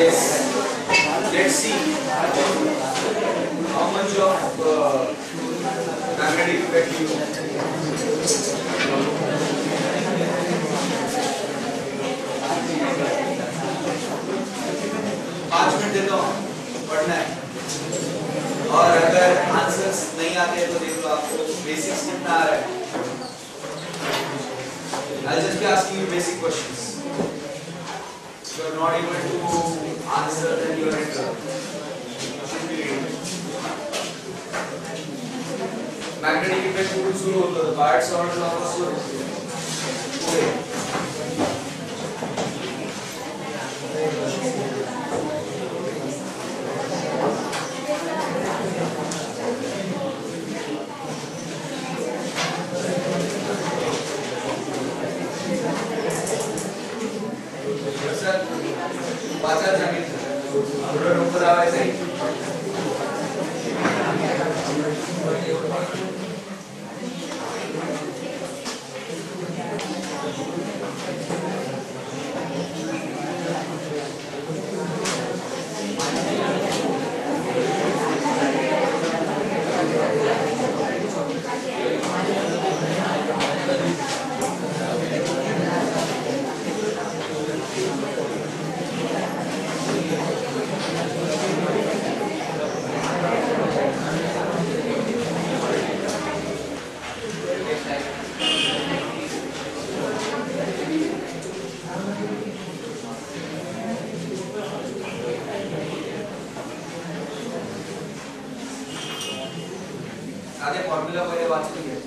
Yes. Let's see how much of magnetic effect you know. 5 minute देता हूँ पढ़ना है और अगर आंसर्स नहीं आते तो देख लो आपको बेसिक्स कितना आ रहा है. I'll just be asking you basic questions. If you are not able to answer, then you are in trouble. Magnetic effect कुठून सुरू होतं? बार्ट सावर्ट लॉ पासून सुरू पुढे. वाचा सांगितलं थोडं डोकं लावायचं आहे. साधे फॉर्म्युला पहिले वाचून घ्या.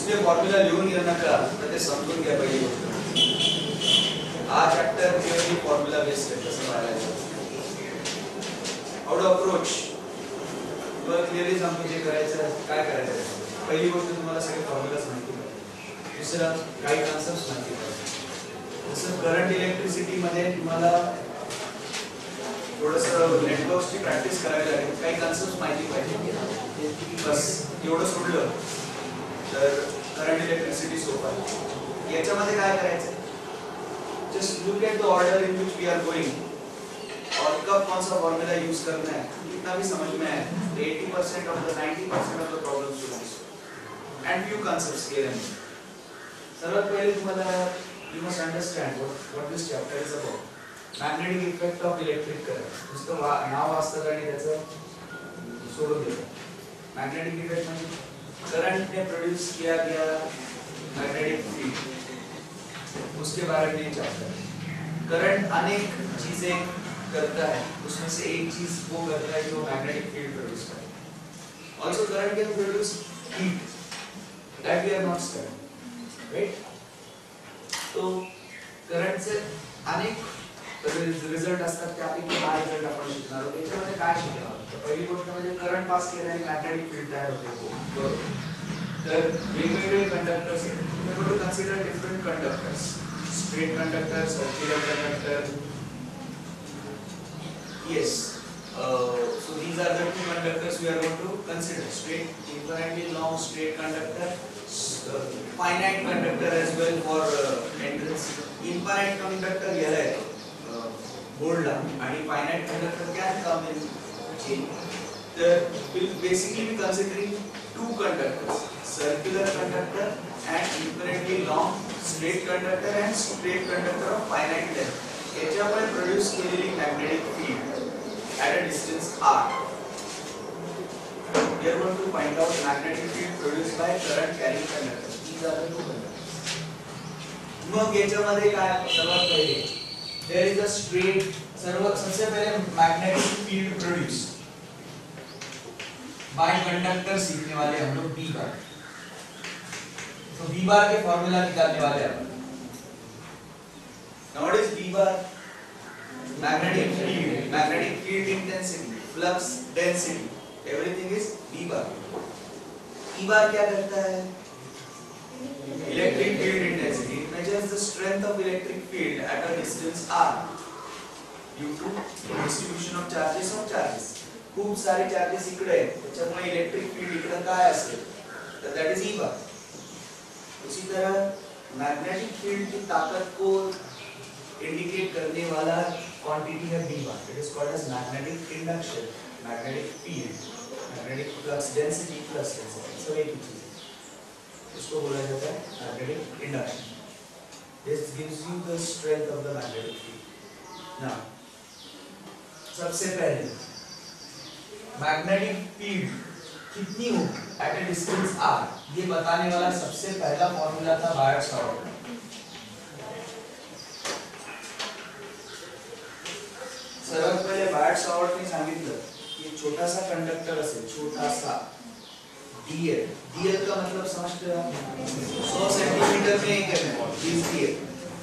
नुसते फॉर्म्युला लिहून घेऊ नका तर ते समजून घ्या पहिली गोष्ट. हा चॅप्टर प्युअरली फॉर्म्युला बेस्ड आहे. कसं पाहायला हाऊ टू अप्रोच तुम्हाला क्लिअरली सांगतो जे करायचं काय करायचं. पहिली गोष्ट तुम्हाला सगळे फॉर्म्युलाच माहिती पाहिजे. दुसरं काही कन्सेप्ट्स माहिती पाहिजे. जसं करंट इलेक्ट्रिसिटी मध्ये तुम्हाला थोडंसं नेटवर्क्सची प्रॅक्टिस करावी लागेल. काही कन्सेप्ट्स माहिती पाहिजे. बस एवढं सोडलं तर करंट इलेक्ट्रिसिटी सोपं आहे. याच्यामध्ये काय करायचं just look at the order in which we are going और कब कौन सा फॉर्मूला यूज करना है इतना भी समझ में आए 80% of the 90% of the problems will be and few concepts clear हैं. सर्वात पहिले तुम्हाला you must understand what this chapter is about. Magnetic effect of electric current. नुसतं नाव वाचतं आणि त्याचं सोडून देतं. मॅग्नेटिक इफेक्ट म्हणजे करंट ने प्रोड्यूस किया गया मैग्नेटिक फील्ड, उसके बारे में चैप्टर. करंट अनेक चीजें करता है, उसमें से एक चीज वो करता है जो मैग्नेटिक फील्ड प्रोड्यूस करता है. Also current can produce heat that we are not studying, right. तो करंट से अनेक रिझल्ट असतात. त्यापैकी हा रिझल्ट आपण शिकणार आहोत. त्याच्यामध्ये काय शिकणार आहोत. पहिली गोष्ट म्हणजे करंट पास केल्याने मॅग्नेटिक फील्ड तयार होते. बरोबर. तर वेगवेगळे कंडक्टर्स आहेत. Consider different conductors. Straight conductor, circular conductor. Yes. So these are the two conductors we are going to consider. Straight, infinitely long straight conductor, finite conductor as well for entrance. Infinite conductor याला आहे बोर्डला आणि finite conductor can come in chain. We'll basically be considering two conductors, circular conductor and infinitely long straight conductor and straight conductor of finite length. याच्यामुळे produce केलेली magnetic field at a distance r. We are going to find out magnetic field produced by current carrying conductor. These are the two conductors. मग याच्यामध्ये काय सर्वात पहिले there is a straight सबसे पहले magnetic field produced by conductor सीखने वाले हम लोग B बार. तो B बार के फॉर्मूला निकालने वाले हैं. Now what is B bar? Magnetic field intensity, flux density, everything is B bar. E bar क्या करता है? Electric field intensity. It measures the strength of electric field at a distance r due to distribution of charges. खूप सारे charges इकडे आहेत, त्याच्यामुळे electric field इकडे काय असेल तर that is E bar. उसी तरह मैग्नेटिक फील्ड की ताकत को इंडिकेट करने वाला क्वांटिटी है B bar. It is called as magnetic induction, magnetic field, magnetic flux density plus density. सब एक ही चीज है. इसको बोला जाता है magnetic induction. This gives you the strength of the magnetic field. Now, सबसे पहले magnetic field कितनी हो at a distance r ये बताने वाला सबसे पहला फॉर्मूला था बायट-सावर्ट. सर्वात पहिले बायट-सावर्ट ने सांगितलं की छोटा सा कंडक्टर असेल, छोटा सा dl. dl का मतलब समझते हो 100 सेंटीमीटर में 1 mm is dl.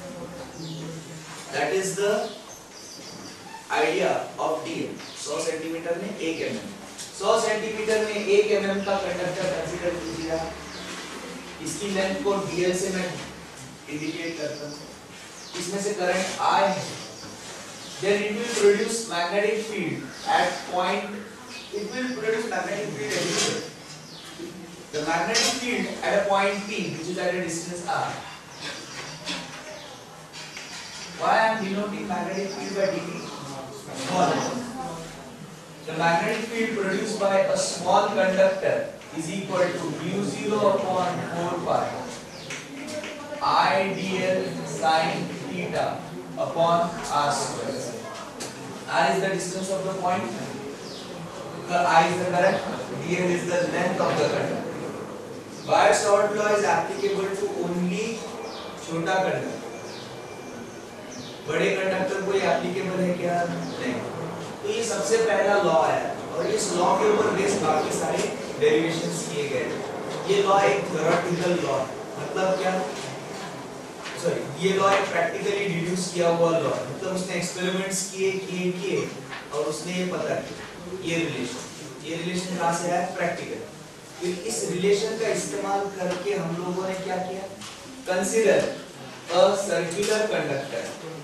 That is the idea of dl. 100 centimetre में 1 mm. 100 सेंटीमीटर में 1 mm का कंडक्टर कंसीडर कीजिएगा. इसकी लेंथ को dl से मैं इंडिकेट करता हूं. इसमें से करंट I है. Then it will produce magnetic field at point. It will produce magnetic field everywhere. The magnetic field at a point P, which is at a distance r. Why I am denoting magnetic field by dp? Small. The magnetic field produced by a small conductor is equal to mu0 upon 4 pi I dl sin theta upon r square. R is the distance of the point, I is the current, dl is the length of the current. Bayer-Saवर्ट law is applicable to only छोटा conductor. बड़े conductor को ये applicable है क्या? नहीं. तो ये सबसे पहला लॉ है और इस लॉ के ऊपर बेस बाकी सारे डेरिवेशंस किए गए. ये लॉ एक थ्योरेटिकल लॉ, मतलब क्या, सॉरी, ये लॉ एक प्रैक्टिकली डिड्यूस किया हुआ लॉ, मतलब उसने एक्सपेरिमेंट्स किए और उसने ये पता किया ये रिलेशन कहाँ से आया, प्रैक्टिकल। फिर इस रिलेशन का इस्तेमाल करके हम लोगों ने क्या किया, consider a circular conductor,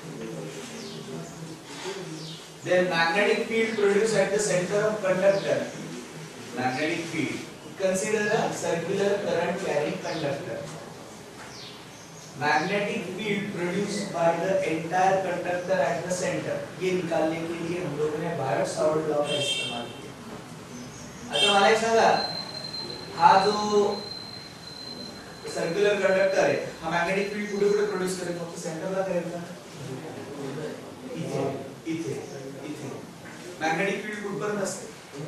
then magnetic field produced at the center of conductor, magnetic field, consider a circular current carrying conductor, magnetic field produced by the entire conductor at the center, ये निकालने के लिए हम लोगों ने Biot-Savart law का इस्तेमाल किया। आता मला एक सांगा, हा जो सर्क्युलर कंडक्टर आहे हा मॅग्नेटिक फील्ड कुठे कुठे प्रोड्यूस करेल, फक्त सेंटरला करेल का, इथे मॅग्नेटिक फील्ड कुठपर्यंत असते,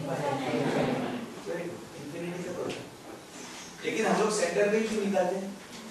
इंफिनिटी तक होता है, लेकिन हम लोग सेंटर पे ही क्यों निकालते हैं,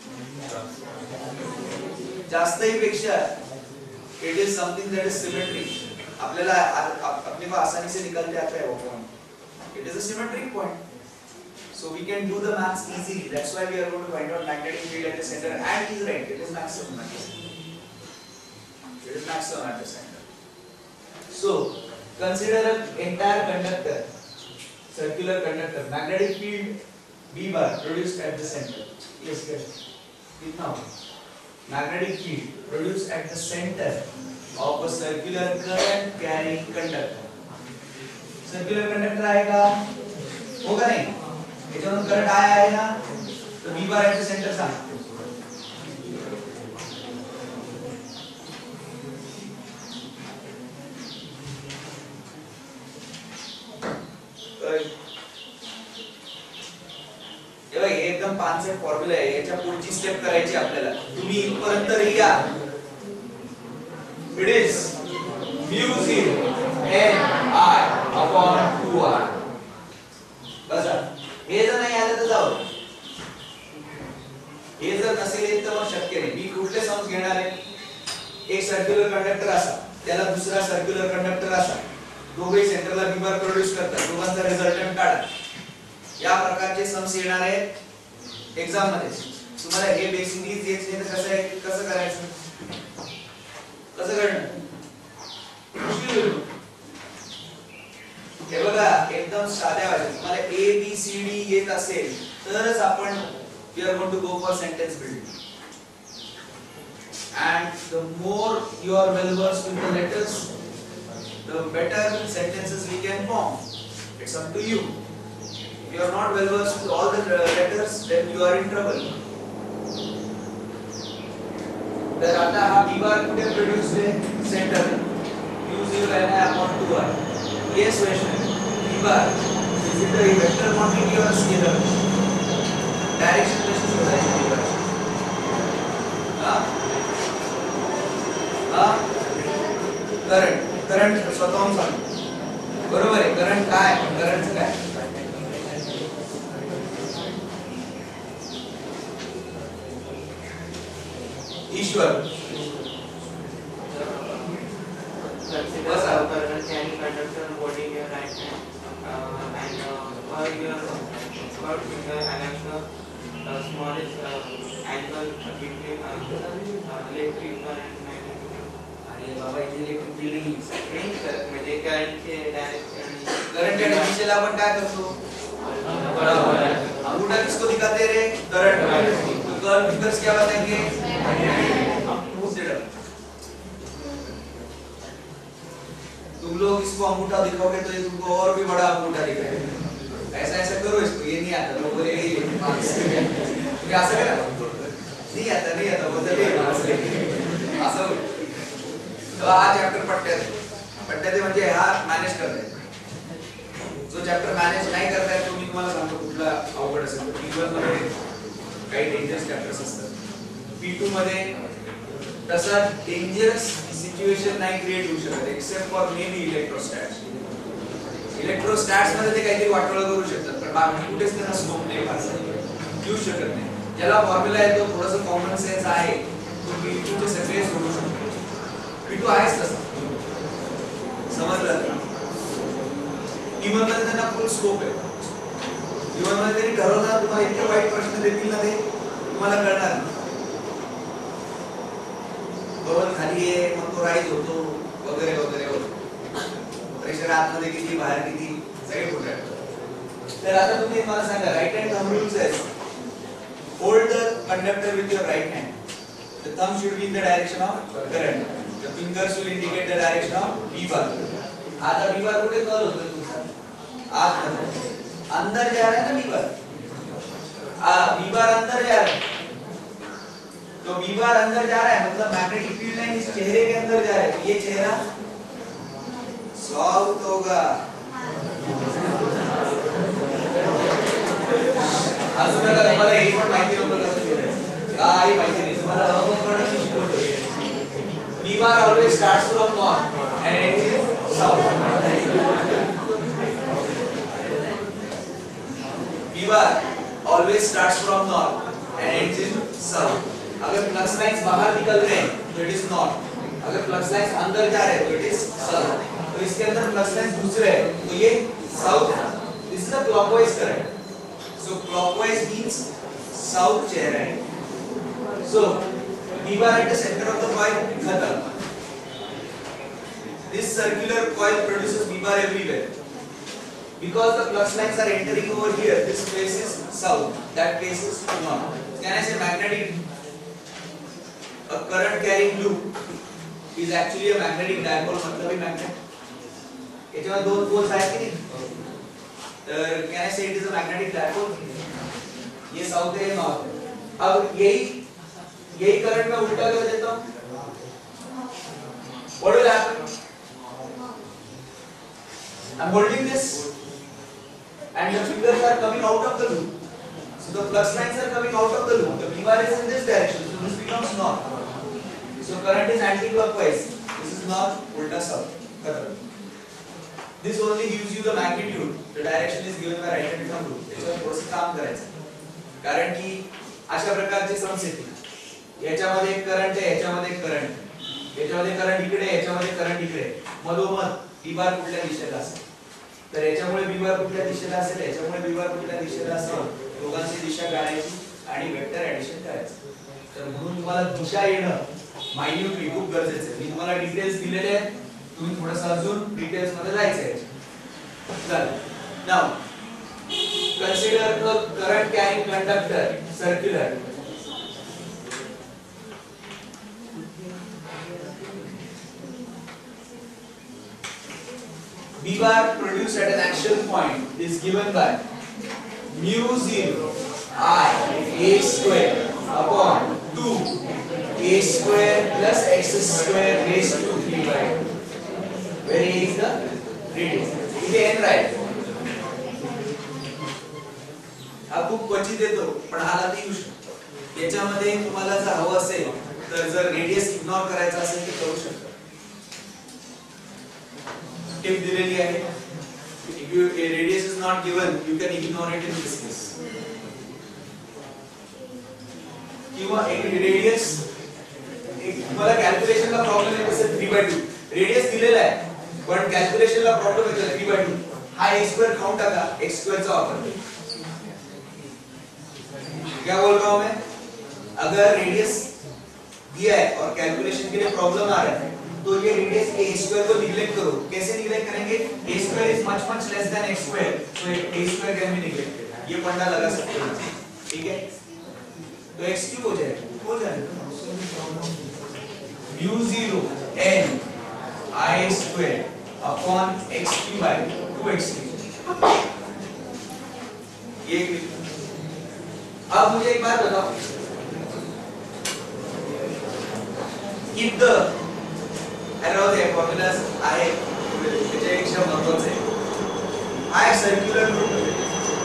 जास्त ही पेक्षा it is something that is symmetric, आपल्याला अपने को आसानी से निकालते आता है वो point, it is a symmetric point, so we can do the maths easily, that's why we are going to find out magnetic field at the center, and he's right, it is maximum at the center, it is maximum at the center. So consider an entire conductor, circular conductor, magnetic field B bar produced at the center, yes correct, कितना होगा, magnetic field produced at the center of a circular current carrying conductor, circular conductor आएगा, होगा नहीं, याच्यातून current आहे ना, तो B bar at the center सांग, एकदम 5 से फॉर्म्युला आहे, याच्या पुढची स्टेप करायची आपल्याला, तुम्ही इथपर्यंत या, it is mu 0 n I upon 2r, बस हे जर नाही आलं तर जाऊ, हे जर नसेल तर मग शक्य नाही, मी कुठले सम्स घेणार आहे, एक सर्क्युलर कंडक्टर असा, त्याला दुसरा सर्क्युलर कंडक्टर असा, दोघे सेंटरला B बार प्रोड्यूस करतात, दोघांचा रिझल्टंट काढा, या प्रकारचे सम्स येणार आहेत एग्जाम मध्ये, तुम्हाला हे बेसिकली येत नाही तर कसं करायचं, कसं करणार, हे बघा एकदम साध्या भाषेत, तुम्हाला A B C D येत असेल तरच आपण we are going to go for sentence building, and the more you are well versed with the letters, the better sentences we can form, it's up to you. You are not well versed with all the letters, then you are in trouble. तर आता हा B bar कुठे produce आहे, centre, U0 and I upon 2r, yes question, B bar is it a vector quantity or a scalar, direction कशी शोधायची B bar, current स्वतःहून सांग, बरोबर आहे, करंट काय, करंटचं काय, ईश्वर conductor holding your right hand and for your third finger along the smallest angle between electric field and magnetic field. अरे बाबा इथे इलेक्ट्रिक फील्ड नाही सर, म्हणजे करंटचे डायरेक्शन, करंट आणि दिशेला आपण काय करतो, अंगूठा किसको दिखाते रे, करंट, तो कर्व फिगर्स क्या बताएंगे, तुम लोग इसको अंगूठा दिखाओगे तो ये तुमको और भी बड़ा अंगूठा दिखाएगा, ऐसा ऐसा करो इसको, ये नहीं आता, लोग बोले ये क्या ऐसा करा, नहीं आता बोलते असं, तो हा चॅप्टर पट्ट्याचे म्हणजे हा मॅनेज करताय, जो चॅप्टर मॅनेज नाही करताय तो मी तुम्हाला सांगतो कुठला अवघड असेल, P1 मध्ये काही डेंजरस चॅप्टर्स असतात, P2 मध्ये तसा डेंजरस सिच्युएशन नाही क्रिएट होऊ शकत एक्सेप्ट फॉर मेबी इलेक्ट्रोस्टॅट्स मध्ये ते काहीतरी वाटोळं करू शकतात, पण बाकी कुठेच त्यांना स्कोप नाही फारसा घेऊ शकत नाही, ज्याला फॉर्म्युला आहे तो थोडासा कॉमन सेन्स आहे तो P2 चे सगळे सोडू शकतो, P2 आहेच तसा, समजलं, P1 मध्ये त्यांना फुल स्कोप आहे, जीवनामध्ये तरी ठरवणार, तुम्हाला इतके वाईट प्रश्न देतील ना ते तुम्हाला कळणार नाही. बबल खाली आहे मग तो राईज होतो वगैरे वगैरे वगैरे. प्रेशर आतमध्ये किती बाहेर किती सगळे कुठे. तर आता तुम्ही मला सांगा, right hand thumb rule says hold the conductor with your right hand. The thumb should be in the direction of current. The fingers will indicate the direction of V bar. आता V bar कुठे call होतो तुमचा? आत अंदर जा रहा है ना V bar. V bar अंदर जा रहा है. तो V bar अंदर जा रहा है मतलब मैग्नेटिक फील्ड लाइन इस चेहरे के अंदर जा रहा है. ये चेहरा साउथ होगा. अजून का तुम्हाला हे पण माहिती नव्हतं कसं केलं. काही माहिती नाही. तुम्हाला अवघड शिकवतो. V bar always starts from north and ends in south. V bar always starts from north and ends in south. अगर फ्लक्स लाइंस बाहर निकल रहे हैं तो इट इज नॉर्थ. अगर फ्लक्स लाइंस अंदर जा रहे हैं तो इट इज साउथ. तो इसके अंदर फ्लक्स लाइंस दूसरे हैं तो ये south. This is a clockwise current. So clockwise means south chair right. So V bar at the center of the coil khatam. This circular coil produces V bar everywhere. Because the flux lines are entering over here, this place is south, that place is north. Can I say magnetic? A current carrying loop is actually a magnetic dipole. मतलब ही magnet. याच्यामध्ये दोन poles आहेत की नाही? Can I say it is a magnetic dipole? ये south है, ये north है. अब यही करंट मैं उल्टा कर देता हूँ. What will happen? I'm holding this, and the fingers are coming out of the loop. So the flux lines are coming out of the loop. The V bar is in this direction, so this becomes north. So current is anti-clockwise. This is north, ulta south. Correct. This only gives you the magnitude. The direction is given by right hand thumb rule. त्याच्यावर थोडंसं काम करायचं. कारण की अशा प्रकारचे sums येतील. याच्यामध्ये एक करंट आहे, याच्यामध्ये एक करंट. याच्यामध्ये करंट इकडे, याच्यामध्ये करंट इकडे. मधोमध V bar कुठल्या दिशेला असेल? तर याच्यामुळे V bar कुठल्या दिशेला असेल? याच्यामुळे V bar कुठल्या दिशेला असेल? दोघांची दिशा काढायची आणि वेक्टर ऍडिशन करायचं. तर म्हणून तुम्हाला दिशा येणं मायन्यूटली खूप गरजेचं आहे. मी तुम्हाला डिटेल्स दिलेले आहेत. तुम्ही थोडंसं अजून डिटेल्स मध्ये जायचंय. चल now consider the current carrying conductor circular. V bar produced at an axial point is given by mu 0 I a square upon 2 a square plus x square raised to 3 by 2. Where A is the radius. इथे n राहील. हा खूप क्वचित येतो पण हाला ते येऊ शकतो. याच्यामध्ये तुम्हाला जर हवं असेल तर जर रेडियस इग्नोर करायचा असेल तर करू शकता. टिप दिलेली आहे. If you a radius is not given, you can ignore it in this case. किंवा एक रेडियस तुम्हाला कॅल्क्युलेशनला प्रॉब्लेम येत असेल 3/2. रेडियस दिलेला आहे पण कॅल्क्युलेशनला प्रॉब्लेम येतो 3/2. हा a स्क्वायर खाऊन टाका, x स्क्वायर चा वापर. क्या बोल रहा हूं मैं? अगर रेडियस दिया है और कैलकुलेशन के लिए प्रॉब्लम आ रहा है तो ये रेडियस a स्क्वायर को निग्लेक्ट करो. कैसे निग्लेक्ट करेंगे? a square is much less than x square, so a square can be neglected. ये फंडा लगा सकते हो. ठीक है, तो x क्यूब हो जाएगा. हो जाएगा mu 0 n I square upon x cube by 2x cube. ये अब मुझे एक बात बताओ. if the अरे फॉर्म्युलाज आहे त्याच्यापेक्षा महत्त्वाचं आहे. हा एक सर्क्युलर लूप आहे.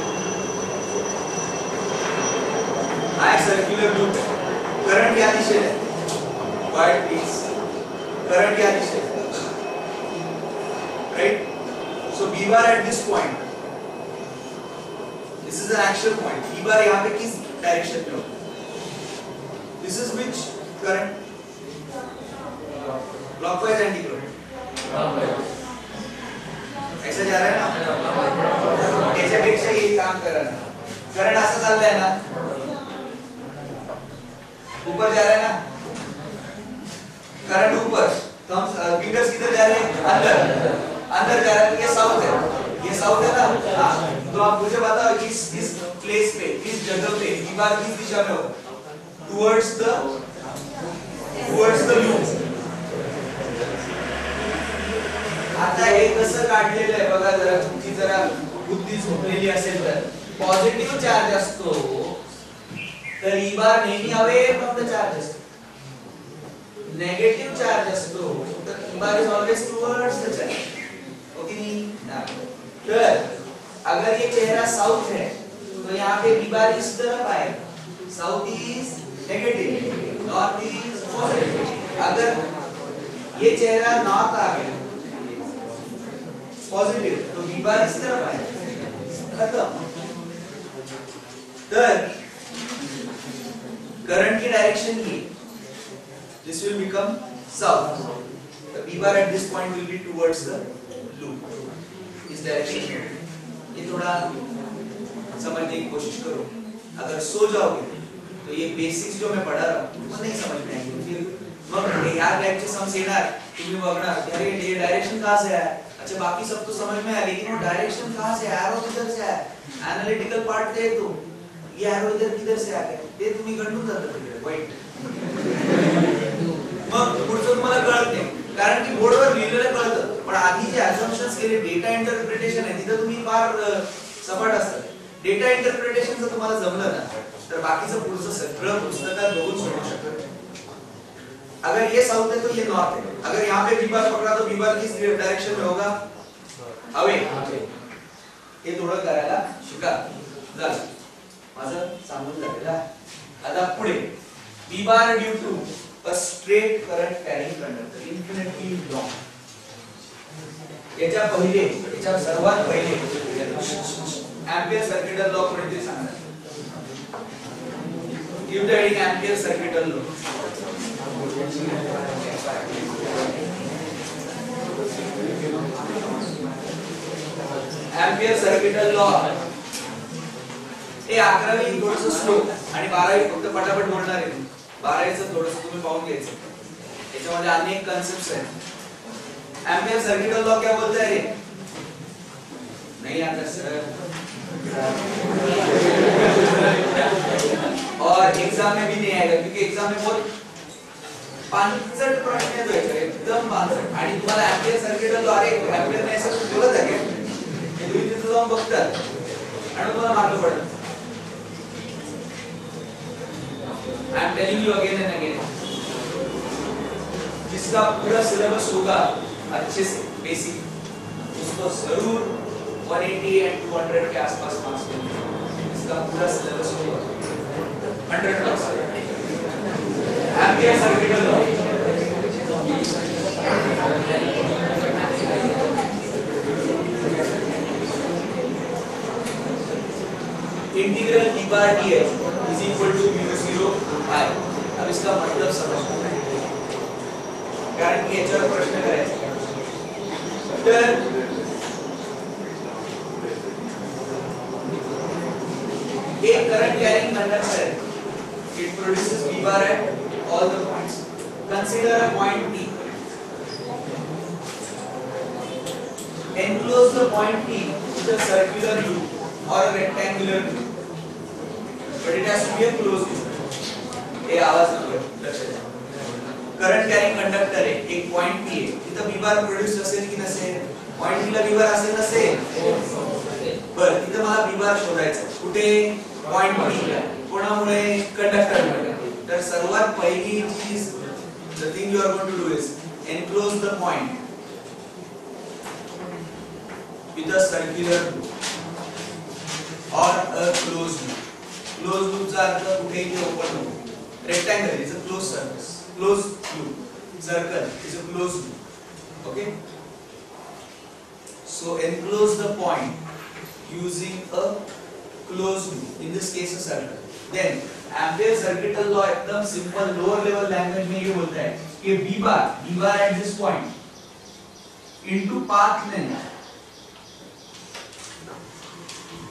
हा एक सर्क्युलर लूप आहे. करंट या दिशेला आहे. White please. करंट या दिशेला आहे. Right. So V bar at this point, this is an axial point. V bar यहाँ पे किस डायरेक्शन में होगा? This is which current? Clockwise anti-clockwise. ऐसा जा रहा है ना? याच्यापेक्षा हे काम करा ना. करंट असं चाललंय ना, ऊपर जा रहा है ना, करंट ऊपर, फिंगर्स किधर जा रहे हैं, अंदर अंदर जा रहा है. ये साउथ है, ये साउथ है ना. हाँ, तो आप मुझे बताओ इस प्लेस पे, इस जगह पे दीवार किस दिशा में होगा, टुवर्ड्स द लूप. आता हे कसं काढलेलं आहे बघा जरा, तुमची जरा बुद्धी झोपलेली असेल तर, पॉझिटिव्ह चार्ज असतो तर ई बार नेहमी अवे फ्रॉम द चार्ज असतो. नेगेटिव्ह चार्ज असतो तर E bar is always towards the charge. Okay नहीं? तर अगर ये चेहरा साउथ है तो यहाँ पे ई बार इस तरफ आएगा. South is negative, north is positive. अगर ये चेहरा नॉर्थ आ गया पॉजिटिव तो बी बार इस तरफ आएगा. खत्म. तर करंट की डायरेक्शन ये, this will become south. The B bar at this point will be towards the loop, इस डायरेक्शन. ये थोड़ा समझने की कोशिश करो. अगर सो जाओगे तो ये बेसिक्स जो मैं पढ़ा रहा हूँ वो नहीं समझ में आएंगे. फिर मग ह्या टाइपचे सम्स येणार, तुम्ही बघणार अरे ये डायरेक्शन कहाँ से आया. अच्छा बाकी सब तो समझ में आया, लेकिन वो डायरेक्शन कहाँ से, एरो किधर से आया, एनालिटिकल पार्ट थे तो ये एरो इधर किधर से आ गया ते तुम्ही गंडून जातात तिकडे वाईट. मग पुढचं तुम्हाला कळत नाही कारण की बोर्डवर लिहिलेलं कळतं, पण आधी जे अझम्पशन्स केले डेटा इंटरप्रिटेशन आहे तिथं तुम्ही फार सपाट असतात. डेटा इंटरप्रिटेशन जर तुम्हाला जमलं ना तर बाकीचं पुढचं सगळं पुस्तकात बघून सोडू शकता. अगर ये साउथ है तो ये नॉर्थ है. अगर यहाँ पे बी बार पकड़ा तो बी बार किस डायरेक्शन में होगा, अवे. हे थोडं करायला शिका. झालं माझं सांगून झालेलं आहे. आता पुढे B bar due to a straight current carrying conductor infinitely long. याच्या पहिले, याच्या सर्वात पहिले एम्पियर सर्किटल लॉ कोणीतरी सांगणार. Give the heading ampere circuital law. Ampere circuital law. हे 11वी थोडंसं स्लो आणि 12वी फक्त पटापट बोलणार आहे. 12वीचं थोडंसं तुम्ही पाहून घ्यायचं, याच्यामध्ये अनेक कन्सेप्ट्स आहेत. एम्पियर सर्किटल लॉ क्या बोलता है? नहीं आता सर. और एग्जाम में भी नहीं आएगा क्योंकि एग्जाम में बहुत पांचट प्रश्न है तो एकदम पांचट. आणि तुम्हाला एम्पियर सर्किटल लॉ, अरे एम्पियर ने असं बोलत आहे का, हे तुम्ही तिथे जाऊन बघतात आणि तुम्हाला मार्क पडतात. I am telling you again and again, जिसका पूरा सिलेबस होगा अच्छे से बेसिक, उसको जरूर 180 एंड 200 के आसपास मार्क्स मिलेंगे. इसका पूरा सिलेबस होगा 100%. Ampere circuital law. Integral d bar dx is equal to mu 0 i. अब इसका मतलब समझो कारण की याच्यावर प्रश्न करायचा. तर एक करंट कैरिंग कंडक्टर है, it produces b bar at all the points. Consider a point P. Enclose the point P with a circular loop or a rectangular loop, but it has to be a closed loop. ये आवाज नको लक्षात ठेवा. Current carrying conductor आहे, एक point P आहे, तिथं b बार produce असेल की नसेल, पॉइंट P ला b बार असेल नसेल. बरं तिथं मला b बार शोधायचा कुठे, पॉइंट P ला. कोणामुळे, कंडक्टरमुळे. तर सर्वात पहिली चीज, the thing you are going to do is enclose the point with a circular loop or a closed loop. Closed loop चा अर्थ कुठेही ओपन नको. Rectangle is a closed surface. Closed loop. Circle is a closed loop. Okay? So enclose the point using a closed loop. In this case a circle. Then ampere circuital law एकदम simple lower level language में ये बोलता है कि b bar at this point into path length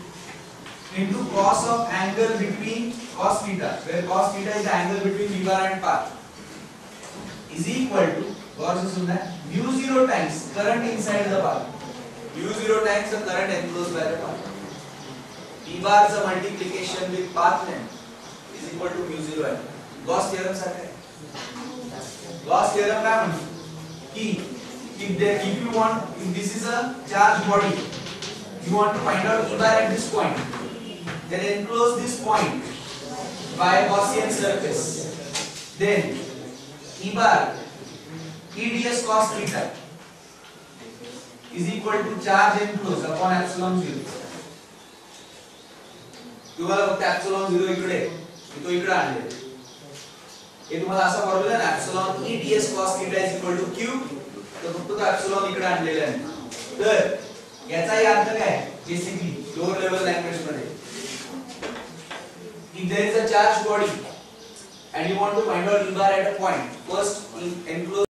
into cos of angle between cos theta, where cos theta is the angle between V bar and path, is equal to, गौर से सुनना है, mu 0 times current inside the path, mu 0 times the current enclosed by the path. V bar's multiplication with path length is equal to mu 0 n. Gauss theorem सारखा है. Gauss theorem काय म्हणतो की if you want, if this is a charged body, you want to find out E bar at this point, then enclose this point by a Gaussian surface. Then E bar E ds cos theta is equal to charge enclosed upon epsilon 0. तुम्हाला फक्त epsilon 0 इकडे, तो इकडे आणले. हे तुम्हाला असा formula आहे ना, epsilon E ds cos theta is equal to q. तर फक्त तो epsilon इकडे आणलेला आहे. तर याचाही अर्थ काय बेसिकली लोअर लेवल लँग्वेज मध्ये, if there is a charged body and you want to find out E bar at a point, first enclose